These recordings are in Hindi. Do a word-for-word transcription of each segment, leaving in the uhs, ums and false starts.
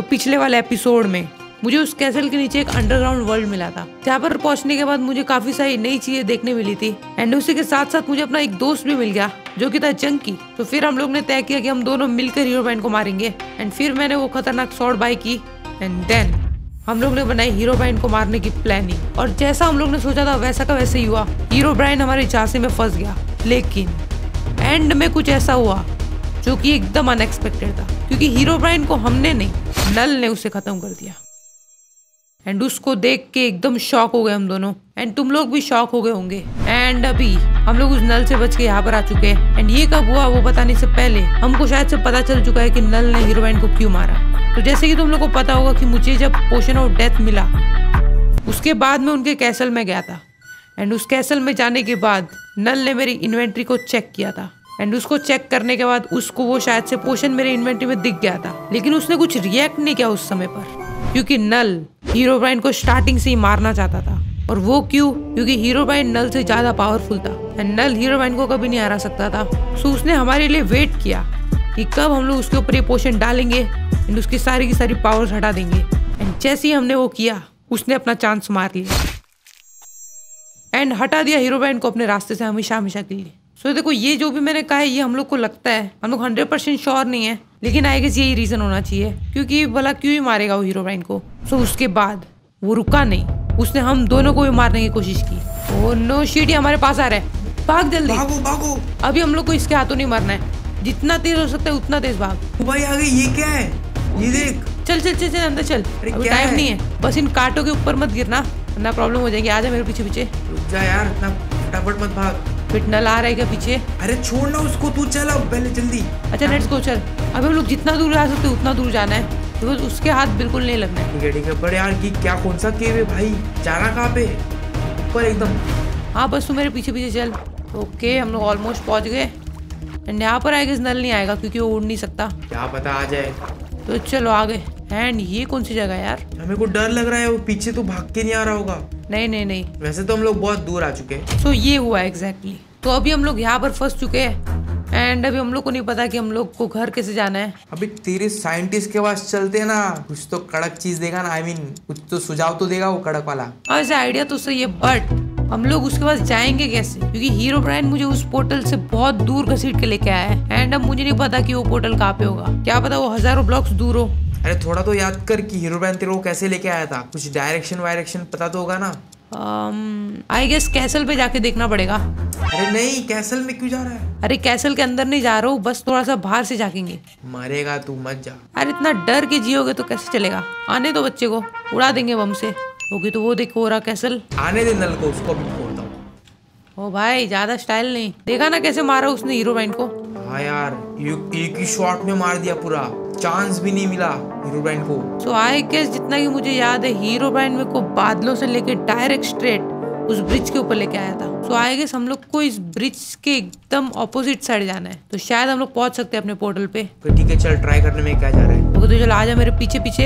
पिछले वाले एपिसोड में मुझे उस कैसल के नीचे एक अंडरग्राउंड वर्ल्ड मिला था, जहाँ पर पहुंचने के बाद मुझे काफी सारी नई चीजें देखने मिली थी। एंड उसी के साथ साथ मुझे अपना एक दोस्त भी मिल गया जो कि था जंकी। तो फिर हम लोग ने तय किया कि हम दोनों मिलकर हीरोब्राइन को मारेंगे। एंड फिर मैंने वो खतरनाक शॉट बाय की एंड देन हम लोग ने बनाई हीरोब्राइन को मारने की प्लानिंग। और जैसा हम लोग ने सोचा था वैसा का वैसे ही हुआ। हीरोब्राइन हमारे झांसे में फंस गया, लेकिन एंड में कुछ ऐसा हुआ जो कि एकदम अनएक्सपेक्टेड था, क्योंकि हीरोब्राइन को हमने नहीं, नल ने उसे खत्म कर दिया। एंड उसको देख के एकदम शॉक हो गए हम दोनों। एंड तुम लोग भी शॉक हो गए होंगे। एंड अभी हम लोग उस नल से बच के यहाँ पर आ चुके हैं। एंड ये कब हुआ वो बताने से पहले हमको शायद से पता चल चुका है कि नल ने हीरोइन को क्यों मारा। तो जैसे कि तुम लोग को पता होगा कि मुझे जब पोशन ऑफ डेथ मिला उसके बाद में उनके कैसल में गया था। एंड उस कैसल में जाने के बाद नल ने मेरी इन्वेंट्री को चेक किया था। एंड उसको चेक करने के बाद उसको वो शायद से पोशन मेरे इन्वेंट्री में दिख गया था, लेकिन उसने कुछ रिएक्ट नहीं किया उस समय पर, क्योंकि नल हीरोब्राइन को स्टार्टिंग से ही मारना चाहता था। और वो क्यों? क्योंकि हीरोब्राइन नल से ज्यादा पावरफुल था एंड नल हीरोब्राइन को कभी नहीं हरा सकता था। सो उसने हमारे लिए वेट किया कि कब हम लोग उसके ऊपर ये पोशन डालेंगे एंड उसकी सारी की सारी पावर्स हटा देंगे। एंड जैसे ही हमने वो किया उसने अपना चांस मार लिया एंड हटा दिया हीरोब्राइन को अपने रास्ते से हमेशा हमेशा के लिए। सो so, देखो ये जो भी मैंने कहा है ये हम लोग को लगता है, हम लोग हंड्रेड परसेंट श्योर नहीं है, लेकिन आई गेस यही रीजन होना चाहिए, क्योंकि भला क्यों ही मारेगा वो हीरोब्राइन को। सो so, उसके बाद वो रुका नहीं, उसने हम दोनों को भी मारने की कोशिश की। ओह नो शिट, हमारे पास आ रहा है, भाग जल्दी, भागो भागो। अभी हम लोग को इसके हाथों नहीं मारना है, जितना तेज हो सकता है उतना तेज भाग। भाई आगे ये क्या है? ये देख, चल चल चल चल अंदर चल, अभी टाइम नहीं है, बस इन कांटों के ऊपर मत गिरना वरना प्रॉब्लम हो जाएगी। आजा मेरे पीछे पीछे। रुक जा यार, इतना फटाफट मत भाग। फिर नल आ रहा है क्या पीछे? अरे छोड़ ना उसको, तू चल अब पहले जल्दी। अच्छा लेट्स गो, चल। अभी हम लोग जितना दूर जा सकते उतना दूर जाना है, तो उसके हाथ बिल्कुल नहीं लगना है। ठीक है ठीक है। बड़े यार की क्या कौन सा केव है भाई? जाना कहाँ पे? ऊपर एकदम। हाँ बस तू मेरे पीछे पीछे चल। ओके हम लोग ऑलमोस्ट पहुंच गए एंड यहाँ पर आएगा नल नहीं आएगा क्योंकि वो उड़ नहीं सकता। क्या पता आ जाए। तो चलो आ गए। एंड ये कौन सी जगह है यार? हमें को डर लग रहा है वो पीछे तो भाग के नहीं आ रहा होगा। नहीं नहीं नहीं, वैसे तो हम लोग बहुत दूर आ चुके हैं। सो ये हुआ एग्जैक्टली। तो अभी हम लोग यहाँ पर फंस चुके हैं एंड अभी हम लोग को नहीं पता कि हम लोग को घर कैसे जाना है। अभी तेरे साइंटिस्ट के पास चलते हैं ना, कुछ तो कड़क चीज देगा ना, आई मीन कुछ तो सुझाव तो देगा वो कड़क वाला। ऐसे आइडिया तो सही है, बट हम लोग उसके पास जाएंगे कैसे? क्योंकि हीरोब्राइन मुझे उस पोर्टल से बहुत दूर घसीट के लेके आया है एंड अब मुझे नहीं पता कि वो पोर्टल कहाँ पे होगा। क्या पता वो हजारों ब्लॉक्स दूर हो। अरे थोड़ा तो याद कर कि हीरोब्राइन तेरे को कैसे लेके आया था, कुछ डायरेक्शन वायरेक्शन पता तो होगा ना। आई गेस कैसल पे जाके देखना पड़ेगा। अरे नहीं, कैसल में क्यों जा रहा है? अरे कैसल के अंदर नहीं जा रहा हूँ, बस थोड़ा सा बाहर से जाकेंगे। मरेगा तू, मत जा। अरे इतना डर के जियोगे तो कैसे चलेगा? आने दो बच्चे को, उड़ा देंगे बम से। ओके तो वो देखो हो रहा कैसल। आने दे नल को, उसको भी फोड़ता हूँ। ओ भाई ज्यादा स्टाइल नहीं, देखा ना कैसे मारा उसने हीरोब्राइन को। हाँ यार एक ही शॉट में मार दिया, पूरा चांस भी नहीं मिला हीरोब्राइन को। सो आई गेस जितना कि मुझे याद है हीरोब्राइन मेरे को बादलों से लेके डायरेक्ट स्ट्रेट उस ब्रिज के ऊपर लेके आया था। सो आई गेस हम लोग को इस ब्रिज के एकदम ऑपोजिट साइड जाना है, तो शायद हम लोग पहुंच सकते हैं अपने पोर्टल पे। ठीक है चल, ट्राई करने में क्या जा रहा है। ओके तो चल आजा मेरे पीछे पीछे।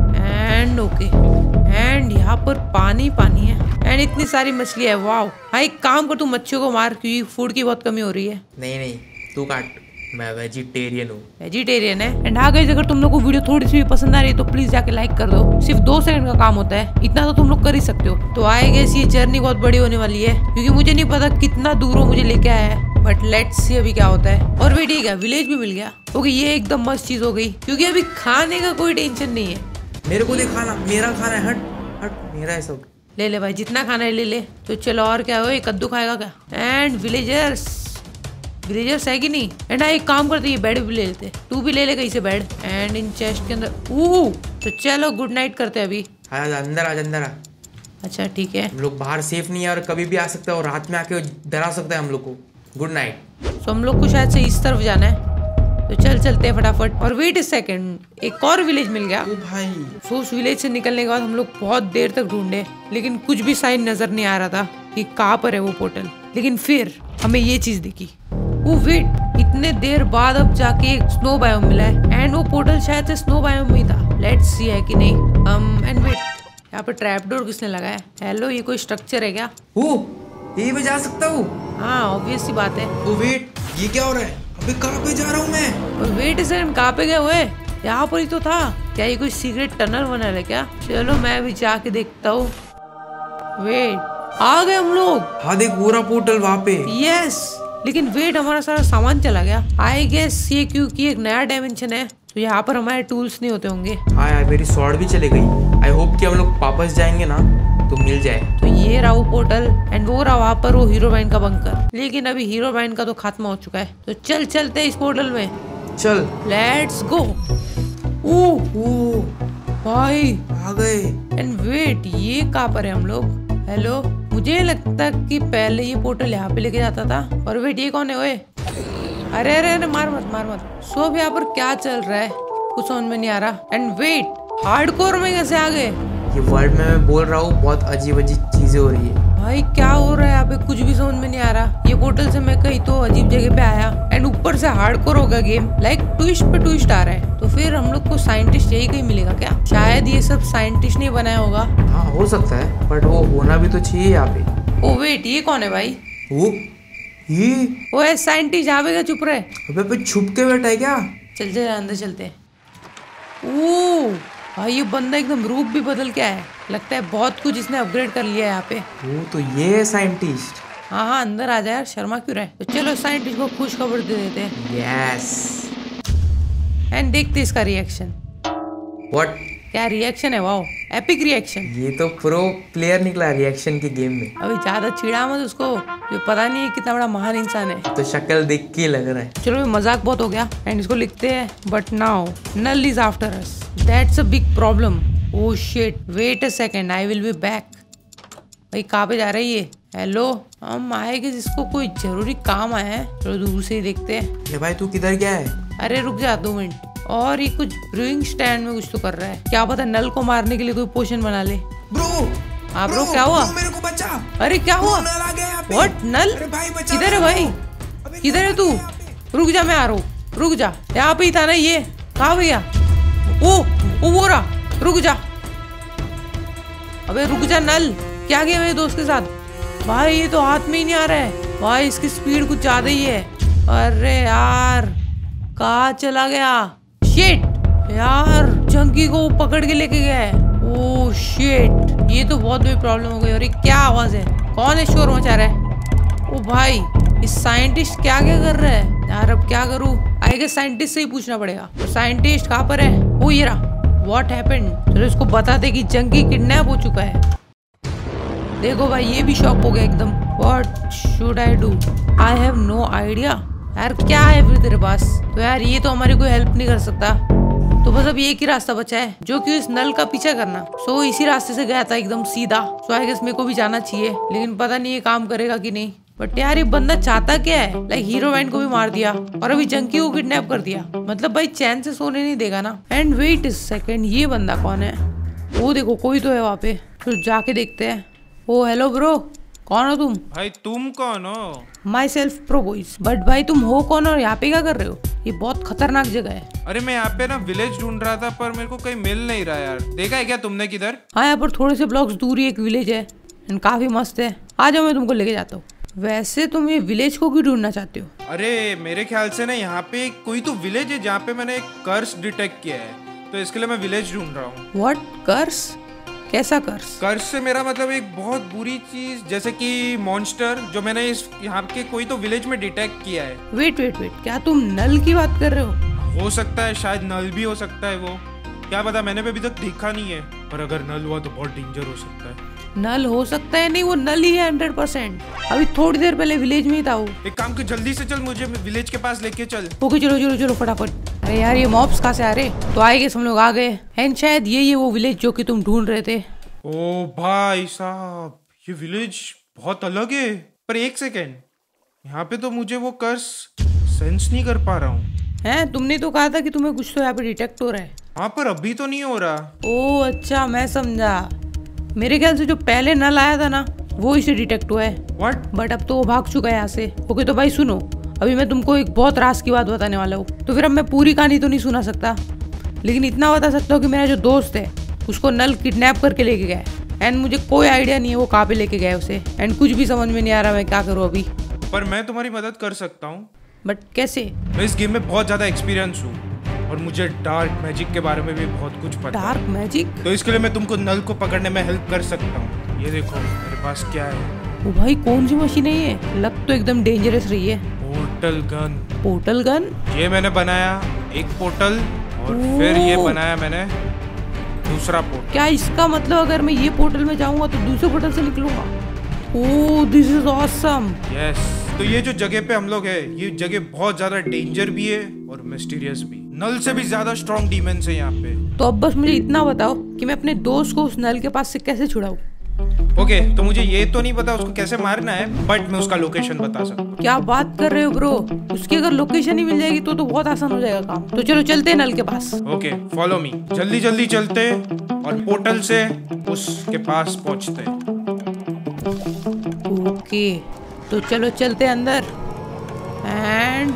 एंड ओके एंड यहाँ पर पानी पानी है एंड इतनी सारी मछली है। वाह हाँ, एक काम कर तू मच्छियों को मार क्योंकि फूड की बहुत कमी हो रही है। नहीं नहीं तू काट, मैं वेजिटेरियन हूँ। वेजिटेरियन है। एंड हाँ गाइस, अगर तुम लोग को वीडियो थोड़ी सी भी पसंद आ रही है तो प्लीज जाके लाइक कर दो, सिर्फ दो सेकंड का काम होता है, इतना तो तुम लोग कर ही सकते हो। तो आए गए ये जर्नी बहुत बड़ी होने वाली है क्योंकि मुझे नहीं पता कितना दूर मुझे लेके आया है, बट लेट्स सी अभी क्या होता है। और भी ठीक है, विलेज भी मिल गया। ओके ये एकदम मस्त चीज हो गई क्योंकि अभी खाने का कोई टेंशन नहीं है। मेरे को दे खाना, मेरा खाना है। हट हट, मेरा है सब। ले ले भाई, जितना खाना है ले ले। तो चलो और क्या हो, कद्दू खाएगा क्या? एंड विलेजर्स विलेजर्स है कि नहीं? एंड एक काम करते ये बेड भी ले लेते, तू भी ले ले कहीं से बेड। एंड इन चेस्ट के अंदर ऊ तो चलो गुड नाइट करते हैं अभी। अंदर आ अंदर आ। अच्छा ठीक है, हम लोग बाहर सेफ नहीं है और कभी भी आ सकता है और रात में आके डरा सकता है हम लोग को। Good night. तो हम लोग को शायद से इस तरफ जाना है, तो चल चलते हैं फटाफट। और वेट ए सेकंड, एक और विलेज मिल गया। ओ भाई, तो उस विलेज से निकलने के बाद हम लोग बहुत देर तक ढूंढे लेकिन कुछ भी साइन नजर नहीं आ रहा था कि कहाँ पर है वो पोर्टल। लेकिन फिर हमें ये चीज दिखी। वो वेट, इतने देर बाद अब जाके एक स्नो बायोम मिला है एंड वो पोर्टल शायद से स्नो बायोम में ही था। लेट्स सी है कि नहीं। um, एंड वेट, यहाँ पे ट्रैप डोर किसने लगाया? हेलो, ये कोई स्ट्रक्चर है क्या? ओ ये मैं जा सकता हूँ? हाँ ऑब्वियस सी बात है। ओ वेट, ये क्या हो रहा है? अबे कहाँ पे जा रहा हूँ मैं? वेट सर, हम कहाँ पे गए हुए? यहाँ पर ही तो था। क्या ये कोई सीक्रेट टनल वनल है क्या? चलो मैं भी जाके देखता हूँ। वेट, आ गए हम लोग। हाँ देख पूरा पोर्टल वहाँ पे। यस, लेकिन वेट, हमारा सारा सामान चला गया। आई गेस ये क्योंकि एक नया डायमेंशन है तो यहाँ पर हमारे टूल्स नहीं होते होंगे। हाँ यार मेरी स्वॉर्ड भी चली गई। आई होप कि हम लोग वापस जाएंगे ना तो मिल जाए। तो ये रहा वो पोर्टल एंड वो रहा वहाँ पर वो हीरोबाइन का बंकर। लेकिन अभी हीरोबाइन का तो खात्मा हो चुका है। तो चल चलते हैं इस पोर्टल में। चल लेट्स गो। ओह ओ भाई आ गए। एंड वेट, ये कहाँ पर है हम लोग? हेलो, मुझे लगता कि पहले ये पोर्टल यहाँ पे लेके जाता था। और वेट, ये कौन है? ओए अरे अरे अरे मार मत मार मत। सो अब यहाँ पर क्या चल रहा है कुछ समझ में नहीं आ रहा। एंड वेट, हार्डकोर में कैसे आ गए? ये वर्ल्ड में मैं बोल रहा हूँ बहुत अजीब अजीब चीजें हो रही है। भाई क्या हो रहा है यहाँ पे? कुछ भी समझ में नहीं आ रहा। ये पोर्टल से मैं कहीं तो अजीब जगह पे आया एंड ऊपर से हार्डकोर होगा गेम। लाइक ट्विस्ट पे ट्विस्ट आ रहा है। तो फिर हम लोग को साइंटिस्ट यही कहीं मिलेगा क्या? शायद ये सब साइंटिस्ट ने बनाया होगा। हाँ हो सकता है, बट वो होना भी तो चाहिए यहाँ पे। ओ वेट, ये कौन है भाई? वो ये वो साइंटिस्ट यहाँ पे क्या चुप रहे? अबे पे छुप के बैठा है क्या? चल चल अंदर चलते हैं। ओह भाई, ये बंदा एकदम रूप भी बदल के आया है। लगता है बहुत कुछ इसने अपग्रेड कर लिया है यहाँ पे। वो तो ये है साइंटिस्ट। हाँ हाँ अंदर आ जाए यार, शर्मा क्यों रहे? तो चलो साइंटिस्ट को खुश खबर दे देते हैं। यस एंड देखते इसका रिएक्शन। व्हाट? क्या रिएक्शन है? Wow, epic reaction. ये तो प्रो प्लेयर निकला रिएक्शन के गेम में। अभी ज्यादा चिढ़ा मत उसको, ये पता नहीं है कितना बड़ा महान इंसान है। तो शक्ल देख के लग रहा है। चलो मजाक बहुत हो गया एंड इसको लिखते हैं। But now null is after us, that's a big problem. Oh shit, wait a second, I will be back. भाई कहाँ पे जा रही है? हेलो, हम आए कि जिसको कोई जरूरी काम आया है। चलो दूर से ही देखते हैं। ये भाई तू किधर गया है? अरे रुक जा दो मिनट। और ये कुछ ब्रूइंग स्टैंड में कुछ तो कर रहा है। क्या पता नल को मारने के लिए कोई पोशन बना ले। ब्रो हाँ ब्रो, क्या हुआ? ब्रो, मेरे को बचा। अरे क्या हुआ? नल आ गया यहाँ पे। व्हाट? नल किधर है भाई? किधर है तू? रुक जा, मैं आ रहा हूँ। रुक जा, यहाँ पे ही था ना ये। कहाँ भैया? ओ ओ वो रहा, रुक जा। अबे रुक जा नल, क्या गया मेरे दोस्त के साथ? भाई ये तो हाथ में ही नहीं आ रहा है। भाई इसकी स्पीड कुछ ज्यादा ही है। अरे यार कहाँ चला गया? शिट यार, जंकी को पकड़ के लेके गया है। ओह शिट, ये तो बहुत बड़ी प्रॉब्लम हो गई। अरे क्या आवाज है? कौन है शोर मचा रहा है? ओ भाई, इस साइंटिस्ट क्या क्या कर रहा है यार? अब क्या करूँ? आई गेस साइंटिस्ट से ही पूछना पड़ेगा। तो साइंटिस्ट कहाँ पर है? वो ये रहा। What happened? चलो इसको बताते कि जंकी किडनैप हो चुका है। देखो भाई, ये भी शॉक हो गया एकदम। What should I do? I have no idea. यार क्या है फिर तेरे पास? तो यार ये तो हमारी कोई हेल्प नहीं कर सकता। तो बस अब एक ही रास्ता बचा है, जो कि इस नल का पीछा करना। सो इसी रास्ते से गया था एकदम सीधा। सो आई गेस मेरे को भी जाना चाहिए, लेकिन पता नहीं ये काम करेगा कि नहीं। बट यार ये बंदा चाहता क्या है? लाइक हीरोइन को भी मार दिया और अभी जंकी को किडनैप कर दिया। मतलब भाई चैन से सोने नहीं देगा ना। एंड वेट अ सेकंड, ये बंदा कौन है? वो देखो कोई तो है वहाँ पे। तो जाके देखते हैं। ओ हेलो ब्रो, कौन हो तुम? भाई तुम कौन हो? Myself pro boys. But भाई तुम हो कौन और यहाँ पे क्या कर रहे हो? ये बहुत खतरनाक जगह है। अरे मैं यहाँ पे ना विलेज ढूंढ रहा था, पर मेरे को कहीं मिल नहीं रहा यार। देखा है क्या तुमने किधर? हाँ यहाँ पर थोड़े से ब्लॉक्स दूर ही एक विलेज है एंड काफी मस्त है। आ जाओ, मैं तुमको लेके जाता हूँ। वैसे तुम ये विलेज को क्यों ढूंढना चाहते हो? अरे मेरे ख्याल से ना यहाँ पे कोई तो विलेज है जहाँ पे मैंने एक कर्स डिटेक्ट किया है, तो इसके लिए मैं विलेज ढूंढ रहा हूँ। What curse? कैसा कर्स? कर्स से मेरा मतलब एक बहुत बुरी चीज, जैसे कि मॉन्स्टर, जो मैंने इस यहाँ के कोई तो विलेज में डिटेक्ट किया है। वेट वेट वेट, क्या तुम नल की बात कर रहे हो? हो सकता है, शायद नल भी हो सकता है। वो क्या पता, मैंने भी अभी तक देखा नहीं है, पर अगर नल हुआ तो बहुत डेंजर हो सकता है। नल हो सकता है? नहीं, वो नल ही है हंड्रेड परसेंट। अभी थोड़ी देर पहले विलेज में ही था वो। एक काम कर, जल्दी से चल, मुझे विलेज के पास लेके चल। ओके चलो चलो चलो फटाफट। अरे यार ये मॉब्स कहाँ से आ रहे? तो आए गए, हम लोग आ गए। एंड शायद ये ये वो विलेज जो कि तुम ढूंढ रहे थे। ओ भाई साहब, ये विलेज बहुत अलग है। पर एक सेकेंड, यहाँ पे तो मुझे वो कर्स सेंस नहीं कर पा रहा हूँ। हैं, तुमने तो कहा था कि तुम्हें कुछ तो यहाँ पे डिटेक्ट हो रहा है। हाँ पर अभी तो नहीं हो रहा। ओ अच्छा, मैं समझा। मेरे ख्याल से जो पहले नल आया था ना, वो इसे डिटेक्ट हुआ है। व्हाट? बट अब तो वो भाग चुका है यहाँ से। ओके तो भाई सुनो, अभी मैं तुमको एक बहुत राज की बात बताने वाला हूँ। तो फिर अब मैं पूरी कहानी तो नहीं सुना सकता, लेकिन इतना बता सकता हूँ कि मेरा जो दोस्त है उसको नल किडनैप करके लेके गया है। एंड मुझे कोई आइडिया नहीं है वो कहाँ पे लेके गए उसे। एंड कुछ भी समझ में नहीं आ रहा मैं क्या करूँ अभी। पर मैं तुम्हारी मदद कर सकता हूँ। बट कैसे? मैं इस गेम में बहुत ज्यादा एक्सपीरियंस हूँ। और मुझे डार्क मैजिक के बारे में भी बहुत कुछ पता है। Dark magic? तो इसके लिए मैं तुमको नल को पकड़ने में हेल्प कर सकता हूँ। ये देखो मेरे पास क्या है। ओ भाई कौन सी मशीन है ये? लग तो एकदम डेंजरस रही है। Portal gun. Portal gun? ये मैंने बनाया एक पोर्टल और फिर ये बनाया मैंने दूसरा पोर्टल। क्या इसका मतलब अगर मैं ये पोर्टल में जाऊंगा तो दूसरे पोर्टल से निकलूंगा? Oh this is awesome. Yes, तो ये जो जगह पे हम लोग है, ये जगह बहुत ज्यादा डेंजर भी है और मिस्टीरियस भी। नल से भी ज्यादा स्ट्रॉन्ग डीमंस है यहाँ पे। तो अब बस मुझे इतना बताओ कि मैं अपने दोस्त को उस नल के पास से कैसे छुड़ाऊं? ओके okay, तो मुझे ये तो नहीं पता उसको कैसे मारना है, बट मैं उसका लोकेशन बता सकता हूँ। क्या बात कर रहे हो ब्रो? उसकी अगर लोकेशन ही मिल जाएगी तो तो बहुत आसान हो जाएगा काम। तो चलो चलते हैं नल के पास। ओके फॉलो मी, जल्दी जल्दी चलते और पोर्टल से उसके पास पहुँचते। ओके तो चलो चलते हैं अंदर। एंड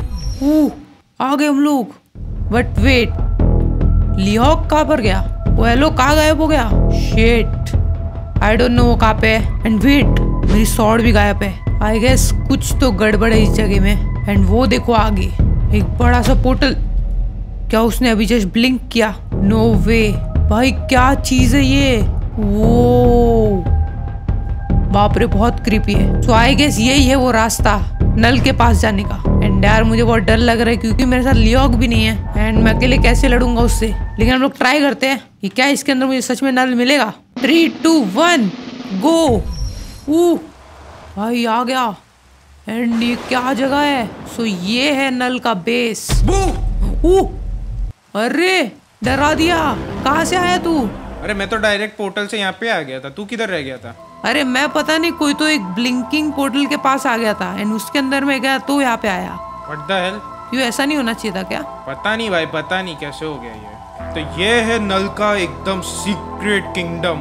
आ गए हम लोग। बट वेट, लियोक कहाँ पर गया? वो हेलो कहाँ गायब हो गया? शिट, आई डोंट नो वो कहाँ पे है। एंड वेट, मेरी स्वॉर्ड भी गायब है। आई गेस कुछ तो गड़बड़ है इस जगह में। एंड वो देखो आगे एक बड़ा सा पोर्टल। क्या उसने अभी जस्ट ब्लिंक किया? नो वे भाई, क्या चीज है ये? वो बाप रे बहुत क्रीपी है। सो आई गेस यही है वो रास्ता नल के पास जाने का। एंड यार मुझे बहुत डर लग रहा है क्योंकि मेरे साथ लियोक भी नहीं है एंड मैं अकेले कैसे लड़ूंगा उससे। लेकिन हम लोग ट्राई करते हैं कि क्या इसके अंदर मुझे सच में नल मिलेगा। Three two one go. ऊ भाई आ गया। एंड ये क्या जगह है? सो ये है नल का बेस। ऊ अरे डरा दिया। कहाँ से आया तू? अरे मैं तो डायरेक्ट पोर्टल से यहाँ पे आ गया था, तू किधर रह गया था? अरे मैं पता नहीं, कोई तो एक ब्लिंकिंग पोर्टल के पास आ गया था एंड उसके अंदर में गया तो यहाँ पे आया। What the hell? क्यों ऐसा नहीं होना चाहिए था क्या? पता नहीं भाई, पता नहीं कैसे हो गया ये। तो ये है नल का एकदम सीक्रेट किंगडम।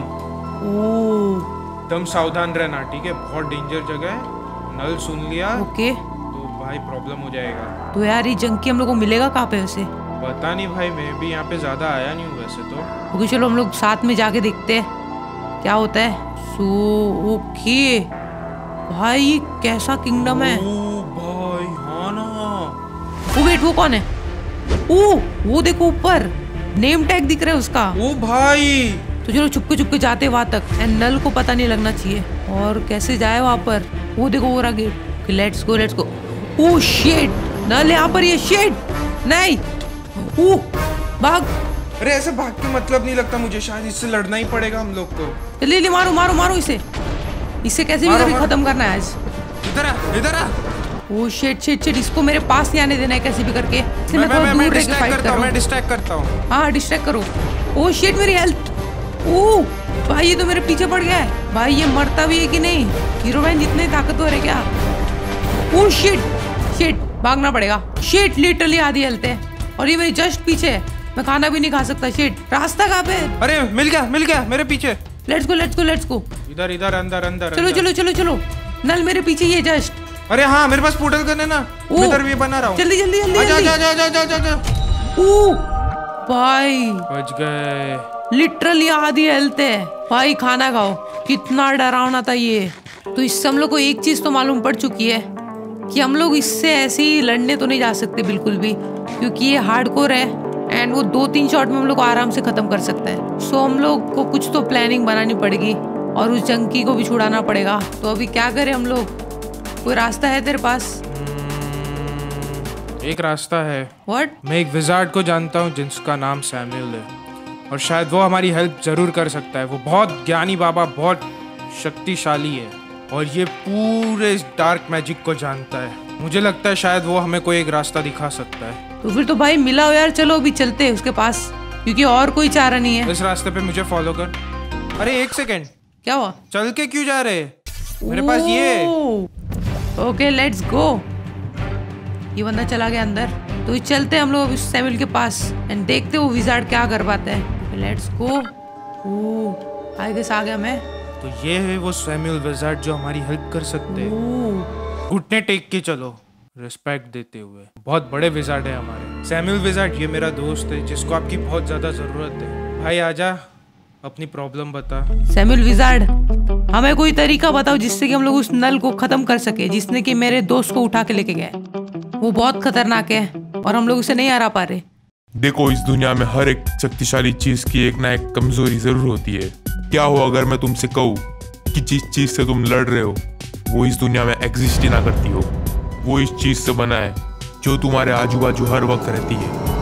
ओह एकदम सावधान रहना, ठीक है? बहुत डेंजर जगह है। नल सुन लिया ओके तो भाई प्रॉब्लम हो जाएगा। तो यार ये जंकी हम लोग को मिलेगा कहाँ पे वैसे? पता नहीं भाई, मैं भी यहाँ पे ज्यादा आया नहीं हूँ वैसे तो। ओके चलो हम लोग साथ में जाके देखते हैं क्या होता है। सो ओके भाई ये कैसा किंगडम है? ओ भाई हाँ ना। वो वेट, वो कौन है? ओ वो देखो ऊपर नेम टैग दिख रहा है उसका। ओ भाई तो चलो चुपके चुपके जाते वहां तक एंड नल को पता नहीं लगना चाहिए। और कैसे जाए वहां पर? वो देखो वो रहा gate. Let's go let's go. Oh shit, null यहाँ पर। ये शिट नहीं। ओह भाग। अरे ऐसे भाग के मतलब नहीं लगता मुझे, शायद इससे लड़ना ही पड़ेगा हम लोग को। ले ले मारो मारो मारो इसे। इसे कैसे भी करके खत्म करना है आज। इधर आ, इधर आ। ओह शिट शिट शिट, इसको मेरे पास नहीं आने देना है कैसे भी करके। मैं मैं मैं, मैं डिस्ट्रैक्ट करता हूं, मैं डिस्ट्रैक्ट करता हूं। हां डिस्ट्रैक्ट करो। ओह शिट मेरी हेल्थ। ओह भाई ये तो मेरे पीछे पड़ गया है। भाई ये मरता भी है कि नहीं? हीरो मैन जितने ताकतवर है क्या? ओह शिट शिट, भागना पड़ेगा। शिट लिटरली आधी हेल्थ है और ये मेरी जस्ट पीछे है। मैं खाना भी नहीं खा सकता। शिट, रास्ता कहाँ पे? अरे मिल गया मिल गया मेरे पीछे। Let's go let's go let's go. इधर इधर अंदर अंदर चलो अंदर। चलो चलो चलो। नल मेरे पीछे ये जस्ट। अरे हाँ मेरे पास पोर्टल करने ना, मैं इधर भी बना रहा हूँ। जल्दी जल्दी जल्दी जा जल्दी। जा जा जा जा जा। ओह भाई बच गए। लिटरली आधी हेल्थ है। भाई खाना खाओ। कितना डरावना था ये। तो इससे हम लोग को एक चीज तो मालूम पड़ चुकी है कि हम लोग इससे ऐसे ही लड़ने तो नहीं जा सकते बिल्कुल भी, क्योंकि ये हार्डकोर है एंड वो दो तीन शॉट में हम लोग को आराम से खत्म कर सकता है। सो हम लोग को कुछ तो प्लानिंग बनानी पड़ेगी और उस जंकी को भी छुड़ाना पड़ेगा। तो अभी क्या करें हम लोग? कोई रास्ता है तेरे पास? एक रास्ता है। व्हाट? मैं एक विजार्ड को जानता हूँ जिसका नाम सैमुअल है और शायद वो हमारी हेल्प जरूर कर सकता है। वो बहुत ज्ञानी बाबा, बहुत शक्तिशाली है और ये पूरे डार्क मैजिक को जानता है। मुझे लगता है शायद वो हमें कोई एक रास्ता दिखा सकता है। तो फिर तो भाई मिला हो यार, चलो अभी चलते हैं उसके पास, क्योंकि और कोई चारा नहीं है। इस रास्ते पे मुझे फॉलो कर। अरे एक सेकेंड, क्या हुआ? चल के क्यों जा रहे? मेरे पास ये। Okay let's go. ये बंदा चला गया अंदर, तो चलते हम लोग उस सैमुअल के पास एंड देखते वो विजार्ड क्या कर पाता है। Let's go. Oh I guess आ गया मैं। तो ये है वो सैमुअल विजार्ड जो हमारी हेल्प कर सकते हैं। ओह घुटने टेक के चलो, रिस्पेक्ट देते हुए। बहुत बड़े विजार्ड है हमारे। सैमुअल विजार्ड ये मेरा दोस्त है जिसको आपकी बहुत ज्यादा जरूरत है। भाई आजा, अपनी प्रॉब्लम बता। सैमुअल विजार्ड, हमें कोई तरीका बताओ जिससे कि हम लोग उस नल को खत्म कर सके जिसने कि मेरे दोस्त को उठा के लेके गए। वो बहुत खतरनाक है और हम लोग उसे नहीं हरा पा रहे। देखो, इस दुनिया में हर एक शक्तिशाली चीज की एक ना एक कमजोरी जरूर होती है। क्या हो अगर मैं तुमसे कहूँ कि जिस चीज से तुम लड़ रहे हो वो इस दुनिया में एग्जिस्ट ही ना करती हो, वो इस चीज से बना है जो तुम्हारे आजू बाजू हर वक्त रहती है।